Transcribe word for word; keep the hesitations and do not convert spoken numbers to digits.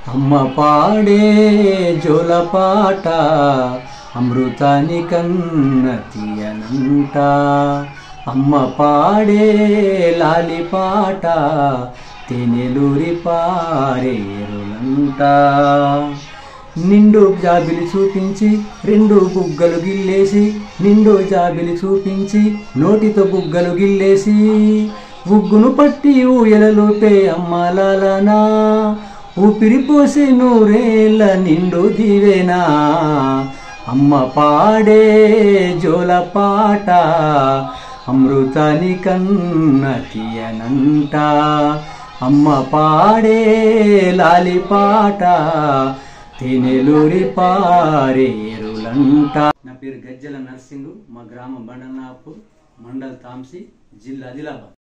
అమ్మ పాడే జోలపాట అమృతాని కన్న తీయనంట, అమ్మ పాడే లాలిపాట తేనెలూరి పారేరులంట. నిండు జాబిలి చూపించి రెండు బుగ్గలు గిల్లేసి, నిండు జాబిలి చూపించి నోటితో బుగ్గలు గిల్లేసి, బుగ్గును పట్టి ఊయలలోపే అమ్మలాలనా, ఊపిరి పోసి నూరేళ్ళ నిండు దీవేనా. అమ్మ పాడే జోలపాట అమృతాని కన్న తీయనంట, అమ్మ పాడే లాలిపాట తేనెలూరి పారేరులంట. నా పేరు గజ్జల నర్సింగు, మా గ్రామం బండనాపు, మండల్ తాంసి, జిల్లా ఆదిలాబాద్.